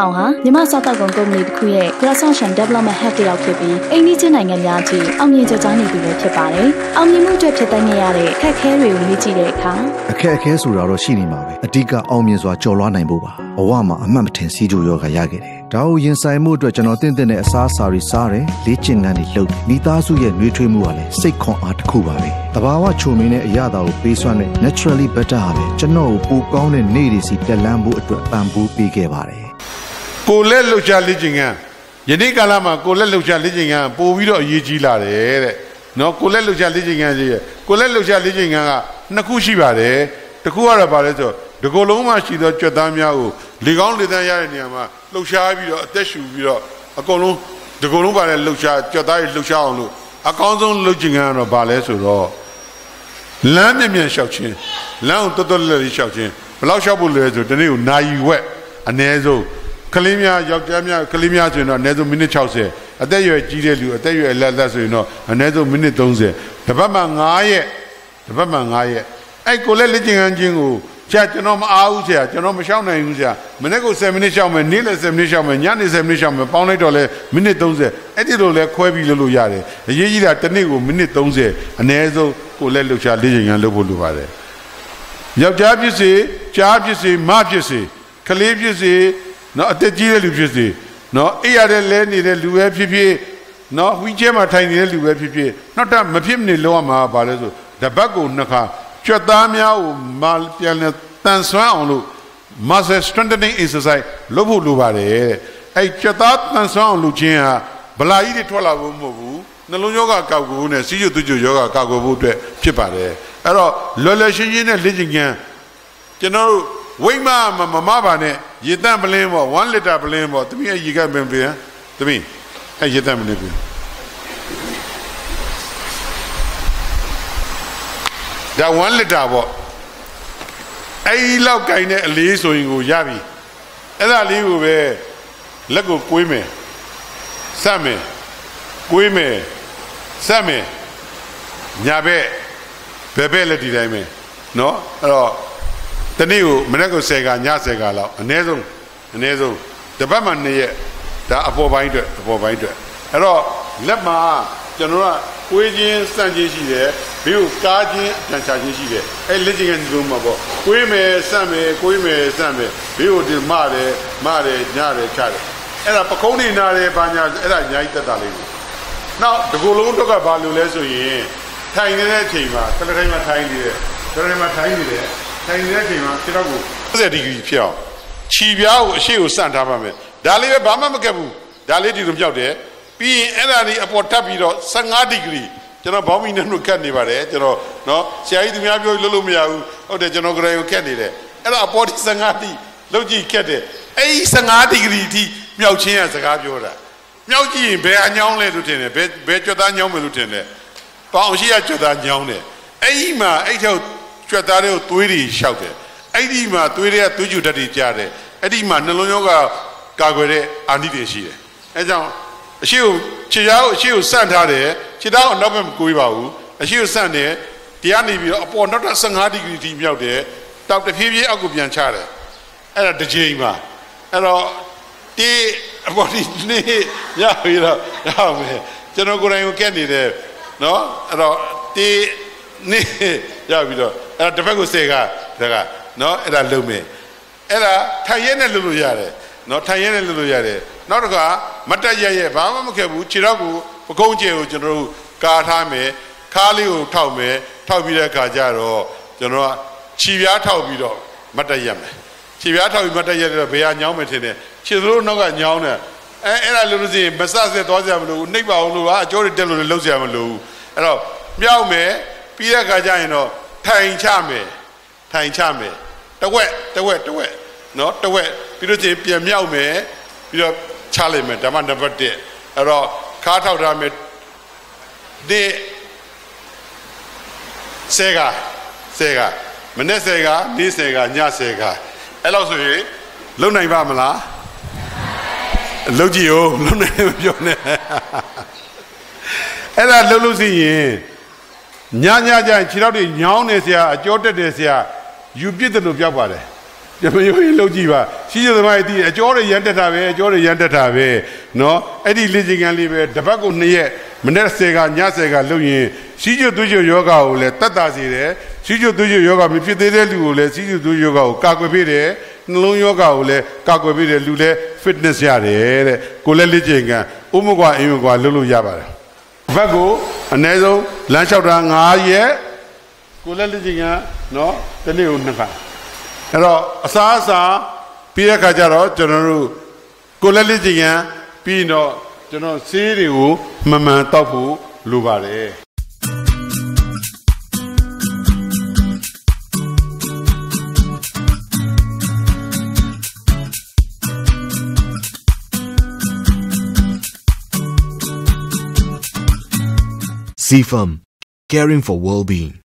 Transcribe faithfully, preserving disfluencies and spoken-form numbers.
အောင်ဟာမြမစားတောက်ကုန်ကုမ္ပဏီတစ်ခုရဲ့ Croissant Development Hub တယောက်ဖြစ်ပြီးအိန္ဒိယနိုင်ငံများအထိအောင်မြင်ကြိုးစားနေပြီလည်းဖြစ်ပါတယ်။အောင်မြင်မှုအတွက်ဖြစ်တိုင်းနေရတဲ့အခက်အခဲတွေကိုလေ့ကြည့်တဲ့အခါအခက်အခဲဆိုတာတော့ရှိနေမှာပဲအဓိကအောင်မြင်စွာကြော်လွှားနိုင်ဖို့ပါဘဝမှာအမှတ်မထင်စီးကြိုးရောဂါရခဲ့တယ်ဒါကိုရင်ဆိုင်မှုအတွက်ကျွန်တော်တင့်တဲ့နဲ့အစားအစာတွေစားတယ်လေ့ကျင့်ခန်းတွေလုပ်မိသားစုရဲ့နှွေးထွေးမှုကလည်းစိတ်ခွန်အားတစ်ခုပါပဲတဘာဝချုံမင်းတဲ့အရာတော်ကိုပေးစွမ်းတဲ့ naturally better ဟာပဲကျွန်တော်ကိုပိုကောင်းတဲ့နေ့တွေစီတက်လန်းဖို့အတွက်ပံ့ပိုးပေးခဲ့ပါတယ်ကိုလက်လှုပ်ရှားလေ့ကျင့်ခန်းယနေ့ကာလမှာကိုလက်လှုပ်ရှားလေ့ကျင့်ခန်းပို့ပြီးတော့အရေးကြီးလာတယ်တဲ့နော်ကိုလက်လှုပ်ရှားလေ့ကျင့်ခန်းကြီးရဲ့ကိုလက်လှုပ်ရှားလေ့ကျင့်ခန်းကနှစ်ခုရှိပါတယ်တစ်ခုကတော့ဗာလဲဆိုဒီကိုယ်လုံးမှာရှိသောကြွက်သားများကိုလေကောင်းလေသန့်ရတဲ့နေရာမှာလှုပ်ရှားပြီးတော့အသက်ရှူပြီးတော့အကုန်လုံးဒီကိုယ်လုံးပါလဲလှုပ်ရှားကြွက်သားတွေလှုပ်ရှားအောင်လို့အကောင်းဆုံးလှုပ်ကျင်ကတော့ဗာလဲဆိုတော့လမ်းမြင်မြန်လျှောက်ခြင်းလမ်းကိုတော်တော်လေးလျှောက်ခြင်းဘယ်လောက်လျှောက်ဖို့လဲဆိုတနေ့ကိုနာရီဝက်အနည်းဆုံးကလေးများယောက်ျားများကလေးများဆိုရင်တော့အနည်းဆုံးမိနစ်၆၀အသက်အရွယ်ကြီးတဲ့လူအသက်အရွယ်အလတ်လက်ဆိုရင်တော့အနည်းဆုံးမိနစ်၃၀တပတ်မှ၅ရက်တပတ်မှ၅ရက်အဲ့ကိုလည်းလက်ကျင်ခန်းချင်းကိုဆရာကျွန်တော်မအားဘူးဆရာကျွန်တော်မရှောက်နိုင်ဘူးဆရာမနေ့ကဆယ်မိနစ်ရှောက်မယ်နေ့လည်းဆယ်မိနစ်ရှောက်မယ်ညနေဆယ်မိနစ်ရှောက်မယ်ပေါင်းလိုက်တော့လဲမိနစ်၃၀အဲ့ဒီလိုလဲခွဲပြီးလုပ်လို့ရတယ်အရေးကြီးတာတစ်နေ့ကိုမိနစ်၃၀အနည်းဆုံးကိုလည်းလှုပ်ရှားလက်ကျင်ခန်းလုပ်ဖို့လိုပါတယ်ယောက်ျားဖြစ်စေကြားဖြစ်စေမဖြစ်စေကလေးဖြစ်စေနော်အသက်ကြီးတဲ့လူဖြစ်စေနော်အိပ်ရတဲ့လဲနေတဲ့လူပဲဖြစ်ဖြစ်နော်ဝီချဲမှာထိုင်နေတဲ့လူပဲဖြစ်ဖြစ်နောက်တော့မဖြစ်မနေလုံးဝမှာပါလဲဆိုတပတ်ကိုနှစ်ခါကြွက်သားများကိုမပြန်လဲတန်ဆွမ်းအောင်လို့ muscle strengthening exercise လုပ်ဖို့လိုပါတယ်တဲ့အဲ့ကြွက်သားတန်ဆွမ်းအောင်လုပ်ခြင်းဟာဗလာကြီးတွေထွက်လာဖို့မဟုတ်ဘူးနှလုံးရောဂါကောက်ကိုနဲ့စီးကျူးသွေးကြွရောဂါကောက်ကိုဖို့အတွက်ဖြစ်ပါတယ်အဲ့တော့လွယ်လွယ်ရှင်းရှင်းနဲ့လေ့ကျင့်ခန်းကျွန်တော်တို့ဝိမမမမပါနဲ့ရေတန့်ပလင်းပေါ့one liter ပလင်းပေါ့တမီးရေကပင်ပြန်တမီးအဲ့ရေတန့်ပလင်းပြန်ဒါ one liter ပေါ့အဲ့လောက်ကင်တဲ့အလေးဆိုရင်ကိုရပြီအဲ့ဒါလေးကိုပဲလက်ကိုကွေးမယ်စက်မယ်ကွေးမယ်စက်မယ်ညာဘက်ဘယ်ဘက်လက်ဒီတိုင်းမယ်နော်အဲ့တော့တနေ့ကိုမနေ့ကဆယ်ကညဆယ်ကလောက်အနည်းဆုံးအနည်းဆုံးတပတ်မှနှစ်ရက်ဒါအပေါ်ပိုင်းအတွက်အပေါ်ပိုင်းအတွက်အဲ့တော့လက်မှာကျွန်တော်ကကိုယ်ချင်းစန့်ချင်းရှိတယ်ဘေးကိုကားချင်းအတန်ချချင်းရှိတယ်အဲ့လက်ချင်းကဒီလိုမှာပေါ့ကိုယ်မယ်စန့်မယ်ကိုယ်မယ်စန့်မယ်ဘေးကိုဒီမတယ်မတယ်ညတယ်ချတယ်အဲ့ဒါပကုံးနေနာတယ်ဘာညာအဲ့ဒါအများကြီးတက်တာလေးကိုနောက်ဒီကိုယ်လုံးတော့ကဘာလို့လဲဆိုရင်ထိုင်နေတဲ့အချိန်မှာတလက်ထိုင်မှာထိုင်နေတယ်တလက်ထိုင်မှာထိုင်နေတယ်ထိုင်နေတဲ့အချိန်မှာခြေထောက်ကို၃၀ဒီဂရီဖြစ်အောင်ခြေပြားကိုအရှိကိုစန့်ထားပါမယ်ဒါလေးပဲဘာမှမကက်ဘူးဒါလေးဒီလိုမြောက်တယ်ပြီးရင်အဲ့ဒါလေးအပေါ်ထပ်ပြီးတော့၁၅ဒီဂရီကျွန်တော်ဘောင်းမီနဲ့တို့ကတ်နေပါတယ်ကျွန်တော်နော်ဆရာကြီးသူများပြောလို့လို့မရဘူးဟုတ်တယ်ကျွန်တော်ကြိုင်ကိုကတ်နေတယ်အဲ့ဒါအပေါ်ဒီ၁၅ဒီလောက်ကြည့်ကတ်တယ်အဲ့ဒီ၁၅ဒီဂရီထိမြောက်ချင်းရစကားပြောတာမြောက်ကြည့်ရင်ဘယ်အညောင်းလဲလို့ထင်တယ်ဘယ်ဘယ်ကြွသားညောင်းမယ်လို့ထင်တယ်ပေါအောင်ရှိရကြွသားညောင်းတယ်အဲ့ဒီမှာအဲ့ထောက်ကြွက်သားတွေကိုသွေးတွေလျှောက်တယ်အဲ့ဒီမှာသွေးတွေကသွေးကြူဓာတ်တွေကြားတယ်အဲ့ဒီမှာနှလုံးရောဂါကာကွယ်တဲ့အာနိသင်ရှိတယ်အဲကြောင့်အရှိကိုခြေထောက်အရှိကိုစန့်ထားတယ်ခြေထောက်အနောက်ဘက်မကိုးပါဘူးအရှိကိုစန့်တယ်တရားနေပြီးတော့အပေါ်နောက်တော့၁၅ဒီဂရီထိမြောက်တယ်တောက်တစ်ဖြည်းဖြည်းအောက်ကိုပြန်ချတယ်အဲ့ဒါတစ်ချိန်ပါအဲ့တော့ဒီအပေါ်ဒီနေ့ရပြီတော့ရမယ်ကျွန်တော်ကိုယ်တိုင်ကိုကက်နေတယ်နော်အဲ့တော့ဒီနေ့ရပြီတော့အဲ့ဒါတစ်ဖက်ကိုစေကဒါကနော်အဲ့ဒါလုံးမယ်အဲ့ဒါထိုင်ရဲနဲ့လုပ်လို့ရတယ်နော်ထိုင်ရဲနဲ့လုပ်လို့ရတယ်နောက်တစ်ခါမတက်ရရဲဘာမှမခဲ့ဘူးခြေထောက်ကိုပကုံးကျဲကိုကျွန်တော်တို့ကာထားမယ်ခါးလေးကိုထောက်မယ်ထောက်ပြီးတဲ့အခါကျတော့ကျွန်တော်ကခြေပြားထောက်ပြီးတော့မတက်ရမယ်ခြေပြားထောက်ပြီးမတက်ရတော့ဘယ်ဟာညောင်းမယ်ထင်တယ်ခြေစိုးနောက်ကညောင်းတယ်အဲအဲ့ဒါလို့လို့ရှိရင်မဆဆက်သွားကြမလို့နှိပ်ပါအောင်လို့ဟာအကျိုးတွေတက်လို့လည်းလှုပ်ကြမလို့အဲ့တော့မြောက်မယ်ပြီးတဲ့အခါကျရင်တော့ထိုင်ချမယ်ထိုင်ချမယ်တဝက်တဝက်တဝက်နော်တဝက်ပြီးတော့ချင်းပြန်မြောက်မယ်ပြီးတော့ချလိုက်မယ်ဒါမှနံပါတ်တစ်အဲ့တော့ခါထောက်ထားမယ်ဒီစေကစေကမနေ့စေကနေ့စေကညစေကအဲ့လောက်ဆိုရင်လုံနိုင်ပါမလားလုံကြည့်ဦးလုံနိုင်မပြောနဲ့အဲ့ဒါလုံလို့ရှိရင်ညညကျရင်ခြေထောက်တွေညောင်းနေဆရာအကျော်တက်တယ်ဆရာယူပြစ်တယ်လို့ပြောပါတယ်ကျမရိုးရင်လုပ်ကြည့်ပါရှိရသမားကြီးအကျော်တွေရန်တက်တာပဲအကျော်တွေရန်တက်တာပဲနော်အဲ့ဒီလေ့ကျင့်ခန်းလေးပဲတပတ်ကိုနှစ်ရက်မနေ့ဆယ်ကညဆယ်ကလုပ်ရင်ရှိကျသွေးကြယောဂကိုလည်းတတ်တာစေတယ်ရှိကျသွေးကြယောဂမဖြစ်သေးတဲ့လူကိုလည်းရှိကျသွေးယောဂကိုကာကွယ်ပေးတယ်နှလုံးယောဂကိုလည်းကာကွယ်ပေးတယ်လူလည်း fitness ရတယ်တဲ့ကိုလည်းလေ့ကျင့်ခန်းဥမကွာအင်းကွာလုပ်လို့ရပါတယ်ဘက်ကိုအနည်းဆုံးလမ်းလျှောက်တာ၅ရက်ကိုလည်းလေ့ကျင့်ခန်းနော်တနေ့ကိုနှစ်ခါအဲ့တော့အစားအစာပြီးတဲ့ခါကျတော့ကျွန်တော်တို့ကိုလည်းလေ့ကျင့်ခန်းပြီးတော့ကျွန်တော်ဆေးတွေကိုမှန်မှန်တောက်ဖို့လိုပါတယ် C F A M, caring for well-being.